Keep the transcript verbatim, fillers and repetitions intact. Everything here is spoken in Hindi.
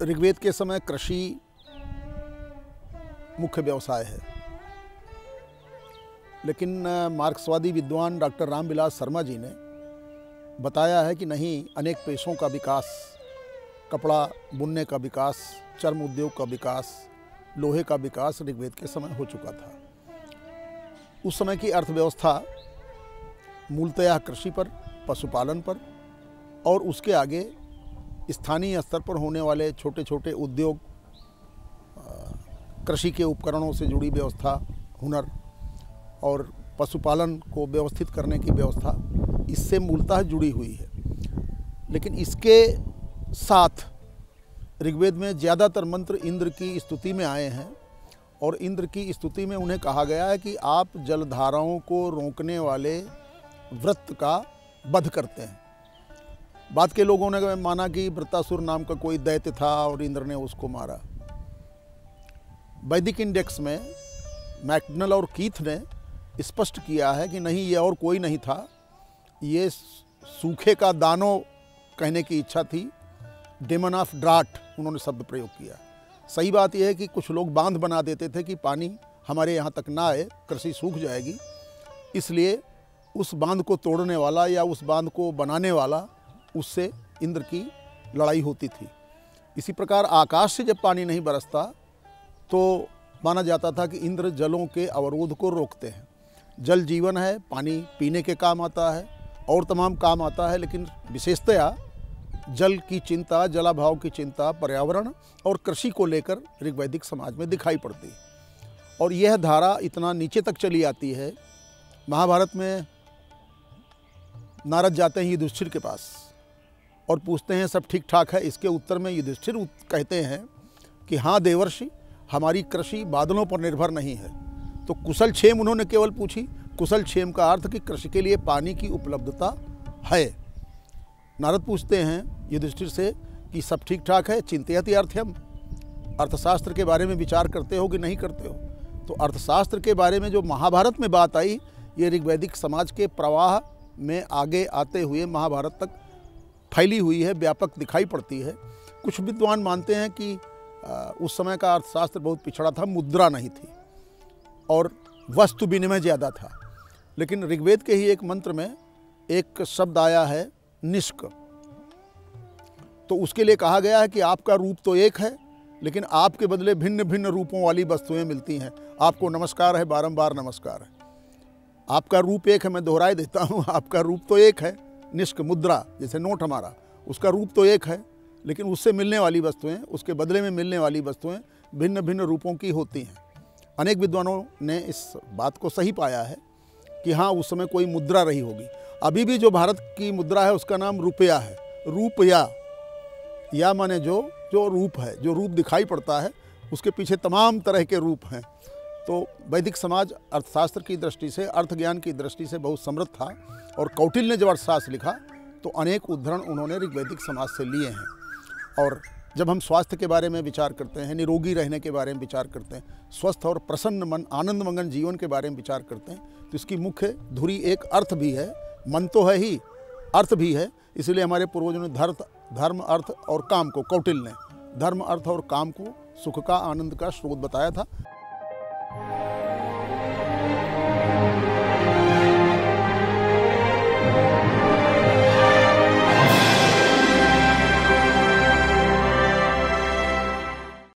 ऋग्वेद के समय कृषि मुख्य व्यवसाय है, लेकिन मार्क्सवादी विद्वान डॉक्टर रामविलास शर्मा जी ने बताया है कि नहीं, अनेक पेशों का विकास, कपड़ा बुनने का विकास, चर्म उद्योग का विकास, लोहे का विकास ऋग्वेद के समय हो चुका था। उस समय की अर्थव्यवस्था मूलतः कृषि पर, पशुपालन पर और उसके आगे स्थानीय स्तर पर होने वाले छोटे छोटे उद्योग, कृषि के उपकरणों से जुड़ी व्यवस्था, हुनर और पशुपालन को व्यवस्थित करने की व्यवस्था इससे मूलतः जुड़ी हुई है। लेकिन इसके साथ ऋग्वेद में ज़्यादातर मंत्र इंद्र की स्तुति में आए हैं और इंद्र की स्तुति में उन्हें कहा गया है कि आप जलधाराओं को रोकने वाले वृत्त का वध करते हैं। बाद के लोगों ने माना कि वृत्तासुर नाम का कोई दैत्य था और इंद्र ने उसको मारा। वैदिक इंडेक्स में मैकडनल और कीथ ने स्पष्ट किया है कि नहीं, ये और कोई नहीं था, ये सूखे का दानो कहने की इच्छा थी, डेमन ऑफ ड्राट उन्होंने शब्द प्रयोग किया। सही बात यह है कि कुछ लोग बांध बना देते थे कि पानी हमारे यहाँ तक ना आए, कृषि सूख जाएगी, इसलिए उस बांध को तोड़ने वाला या उस बांध को बनाने वाला, उससे इंद्र की लड़ाई होती थी। इसी प्रकार आकाश से जब पानी नहीं बरसता तो माना जाता था कि इंद्र जलों के अवरोध को रोकते हैं। जल जीवन है, पानी पीने के काम आता है और तमाम काम आता है, लेकिन विशेषतया जल की चिंता, जलाभाव की चिंता पर्यावरण और कृषि को लेकर ऋग्वैदिक समाज में दिखाई पड़ती है। और यह धारा इतना नीचे तक चली आती है, महाभारत में नारद जाते हैं युधिष्ठिर के पास और पूछते हैं सब ठीक ठाक है। इसके उत्तर में युधिष्ठिर कहते हैं कि हाँ देवर्षि, हमारी कृषि बादलों पर निर्भर नहीं है। तो कुशल क्षेम उन्होंने केवल पूछी। कुशल क्षेम का अर्थ कि कृषि के लिए पानी की उपलब्धता है। नारद पूछते हैं युधिष्ठिर से कि सब ठीक ठाक है, चिंतयति अर्थम, अर्थशास्त्र के बारे में विचार करते हो कि नहीं करते हो। तो अर्थशास्त्र के बारे में जो महाभारत में बात आई, ये ऋग्वैदिक समाज के प्रवाह में आगे आते हुए महाभारत तक फैली हुई है, व्यापक दिखाई पड़ती है। कुछ विद्वान मानते हैं कि उस समय का अर्थशास्त्र बहुत पिछड़ा था, मुद्रा नहीं थी और वस्तु विनिमय ज़्यादा था। लेकिन ऋग्वेद के ही एक मंत्र में एक शब्द आया है निष्क, तो उसके लिए कहा गया है कि आपका रूप तो एक है, लेकिन आपके बदले भिन्न भिन्न रूपों वाली वस्तुएं मिलती हैं। आपको नमस्कार है, बारंबार नमस्कार है। आपका रूप एक है, मैं दोहराए देता हूँ, आपका रूप तो एक है। निष्क मुद्रा जैसे नोट हमारा, उसका रूप तो एक है, लेकिन उससे मिलने वाली वस्तुएं, उसके बदले में मिलने वाली वस्तुएं भिन्न भिन्न रूपों की होती हैं। अनेक विद्वानों ने इस बात को सही पाया है कि हाँ, उस समय कोई मुद्रा रही होगी। अभी भी जो भारत की मुद्रा है उसका नाम रुपया है। रूपया, या माने जो जो रूप है, जो रूप दिखाई पड़ता है, उसके पीछे तमाम तरह के रूप हैं। तो वैदिक समाज अर्थशास्त्र की दृष्टि से, अर्थ ज्ञान की दृष्टि से बहुत समृद्ध था और कौटिल्य ने जब अर्थशास्त्र लिखा तो अनेक उद्धरण उन्होंने ऋग्वैदिक समाज से लिए हैं। और जब हम स्वास्थ्य के बारे में विचार करते हैं, निरोगी रहने के बारे में विचार करते हैं, स्वस्थ और प्रसन्न मन, आनंद मगन जीवन के बारे में विचार करते हैं, तो इसकी मुख्य धुरी एक अर्थ भी है। मन तो है ही, अर्थ भी है। इसलिए हमारे पूर्वजों ने धर्म धर्म अर्थ और काम को, कौटिल्य ने धर्म अर्थ और काम को सुख का, आनंद का स्रोत बताया था।